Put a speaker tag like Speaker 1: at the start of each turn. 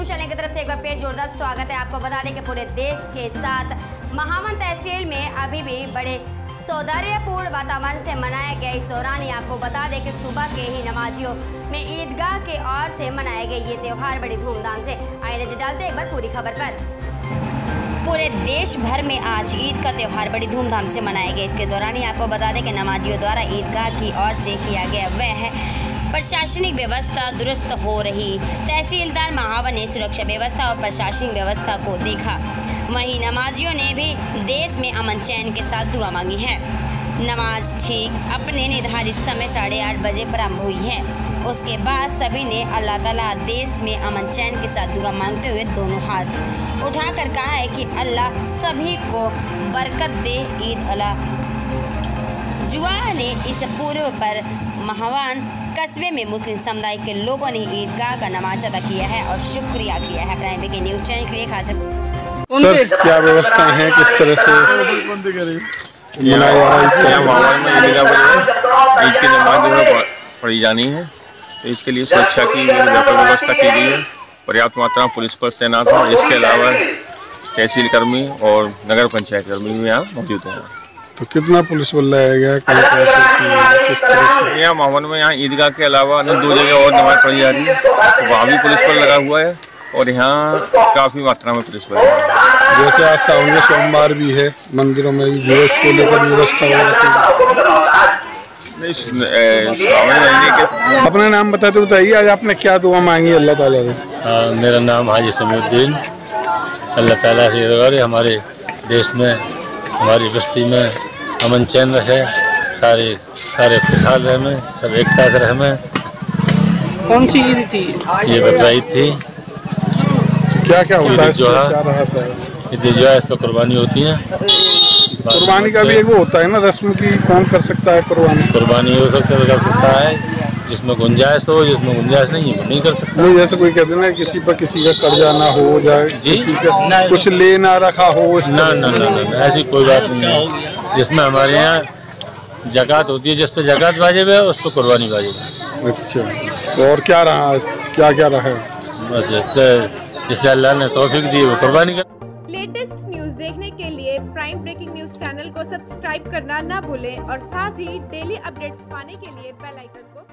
Speaker 1: News channel की तरफ से एक बार फिर जोरदार स्वागत है। आपको बता दें कि पूरे देश के साथ महावन तहसील में अभी भी बड़े सौंदर्यपूर्ण वातावरण से मनाया गया। इस दौरान ही आपको बता दें कि सुबह के ही नमाजियों में ईदगाह के ओर से मनाए गए ये त्यौहार बड़ी धूमधाम से। आइए नजर डालते एक बार पूरी खबर पर। पूरे देश भर में आज ईद का त्यौहार बड़ी धूमधाम से मनाया गया। इसके दौरान ही आपको बता दें कि नमाजियों द्वारा ईदगाह की ओर से किया गया वह प्रशासनिक व्यवस्था दुरुस्त हो रही। तहसीलदार महावन ने सुरक्षा व्यवस्था और प्रशासनिक व्यवस्था को देखा। वहीं नमाजियों ने भी देश में अमन चैन के साथ दुआ मांगी है। नमाज ठीक अपने निर्धारित समय 8:30 बजे प्रारंभ हुई है। उसके बाद सभी ने अल्लाह ताला देश में अमन चैन के साथ दुआ मांगते हुए दोनों हाथ उठाकर कहा है कि अल्लाह सभी को बरकत दे। ईद अल्लाह जुआ ने इस पूर्व पर महावन कस्बे में मुस्लिम समुदाय के लोगों ने ईदगाह का नमाज अदा किया है और शुक्रिया किया है। प्राइम के न्यूज चैनल के लिए खास
Speaker 2: सर क्या व्यवस्था है, किस तरह से मनाया जा रहा है?
Speaker 3: महावन में ईद की नमाज पढ़ी जानी है, तो इसके लिए सुरक्षा की व्यापक व्यवस्था की गई है। पर्याप्त मात्रा में पुलिस बल तैनात है। इसके अलावा तहसील कर्मी और नगर पंचायत कर्मी भी यहाँ मौजूद हैं।
Speaker 2: तो कितना पुलिस बल लगाया गया है? किस तरह से
Speaker 3: यहाँ महावन में यहाँ ईदगाह के अलावा अन्य 2 जगह और नमाज पढ़ी जा रही है, तो वहाँ भी पुलिस बल लगा हुआ है और यहाँ काफी मात्रा में पुलिस बल है।
Speaker 2: जैसे आज सावन सोमवार भी है, मंदिरों में भी भीड़ को लेकर व्यवस्था हो रही है। अपना नाम बताते बताइए, आज आपने क्या दुआ मांगी अल्लाह ताला से?
Speaker 4: मेरा नाम हाजी समीउद्दीन। अल्लाह ताला से हमारे देश में हमारी बस्ती में अमन चैन रहे, सारे खुशहाल रहे में, सब एकता से रहे में।
Speaker 5: कौन सी ईद थी?
Speaker 4: ये बकरा ईद थी।
Speaker 2: क्या क्या होता है?
Speaker 4: ईद जो है इस पर कुर्बानी होती है।
Speaker 2: कुर्बानी का भी एक वो होता है ना रस्म की, कौन कर सकता है कुर्बानी?
Speaker 4: कुर्बानी हो सकता है जिसमें गुंजाइश हो, जिसमें गुंजाइश नहीं है नहीं कर सकता।
Speaker 2: नहीं, जैसे कोई कहते ना किसी पर किसी का कर्जा ना हो जाए, किसी का कुछ ले ना रखा हो,
Speaker 4: ना ऐसी कोई बात नहीं है। जिसमें हमारे यहाँ ज़कात होती है, जिस पर ज़कात वाजिब है उस पर कुर्बानी वाजिब है।
Speaker 2: अच्छा, तो और क्या रहा, क्या रहा?
Speaker 4: बस जिससे अल्लाह ने तौफीक दी वो कुर्बानी कर।
Speaker 6: लेटेस्ट न्यूज देखने के लिए प्राइम ब्रेकिंग न्यूज चैनल को सब्सक्राइब करना ना भूलें और साथ ही डेली अपडेट्स पाने के लिए बेल आइकन को